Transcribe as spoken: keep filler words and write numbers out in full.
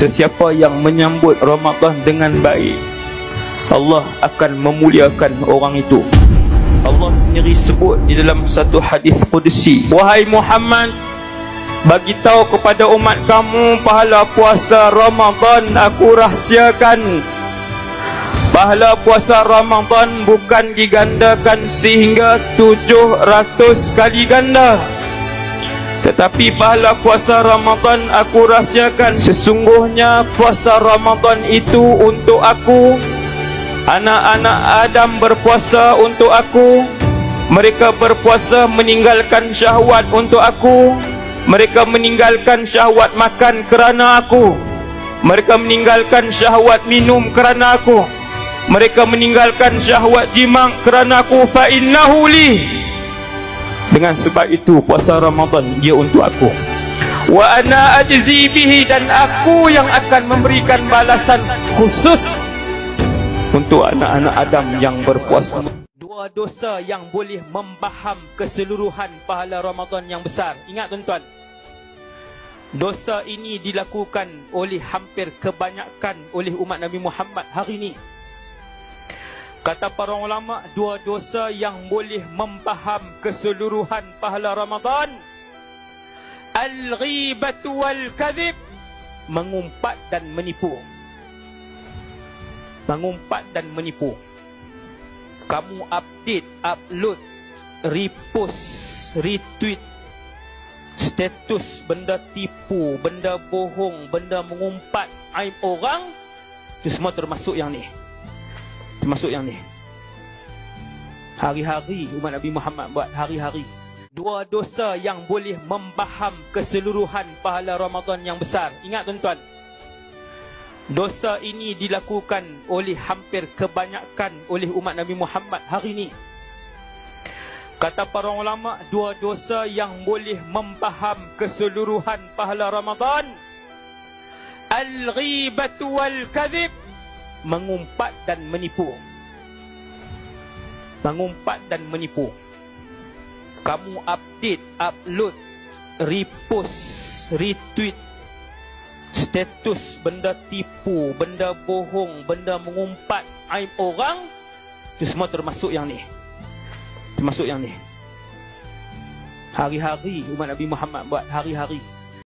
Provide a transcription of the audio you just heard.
Sesiapa yang menyambut Ramadan dengan baik, Allah akan memuliakan orang itu. Allah sendiri sebut di dalam satu hadis qudsi, wahai Muhammad, bagi tahu kepada umat kamu pahala puasa Ramadan aku rahsiakan. Pahala puasa Ramadan bukan digandakan sehingga tujuh ratus kali ganda, tetapi pahala puasa Ramadan aku rahsiakan. Sesungguhnya puasa Ramadan itu untuk aku. Anak-anak Adam berpuasa untuk aku. Mereka berpuasa meninggalkan syahwat untuk aku. Mereka meninggalkan syahwat makan kerana aku. Mereka meninggalkan syahwat minum kerana aku. Mereka meninggalkan syahwat jima kerana aku. Fa innahu li. Dengan sebab itu puasa Ramadan dia untuk aku. Wa ana ajzi bihi, dan aku yang akan memberikan balasan khusus untuk anak-anak Adam yang berpuasa. Dua dosa yang boleh membaham keseluruhan pahala Ramadan yang besar. Ingat tuan-tuan, dosa ini dilakukan oleh hampir kebanyakan oleh umat Nabi Muhammad hari ini. Kata para ulama, dua dosa yang boleh membaham keseluruhan pahala Ramadan: al-ghibatu wal-kadhib, mengumpat dan menipu. Mengumpat dan menipu. Kamu update, upload, repost, retweet status benda tipu, benda bohong, benda mengumpat aib orang, itu semua termasuk yang ni. Termasuk yang ni. Hari-hari umat Nabi Muhammad buat, hari-hari. Dua dosa yang boleh membaham keseluruhan pahala Ramadan yang besar. Ingat tuan-tuan, dosa ini dilakukan oleh hampir kebanyakan oleh umat Nabi Muhammad hari ini. Kata para ulama, dua dosa yang boleh membaham keseluruhan pahala Ramadan: al-ghibatu wal-kadhib, mengumpat dan menipu. Mengumpat dan menipu. Kamu update, upload, repost, retweet status benda tipu, benda bohong, benda mengumpat aib orang, itu semua termasuk yang ni. Termasuk yang ni. Hari-hari umat Nabi Muhammad buat, hari-hari.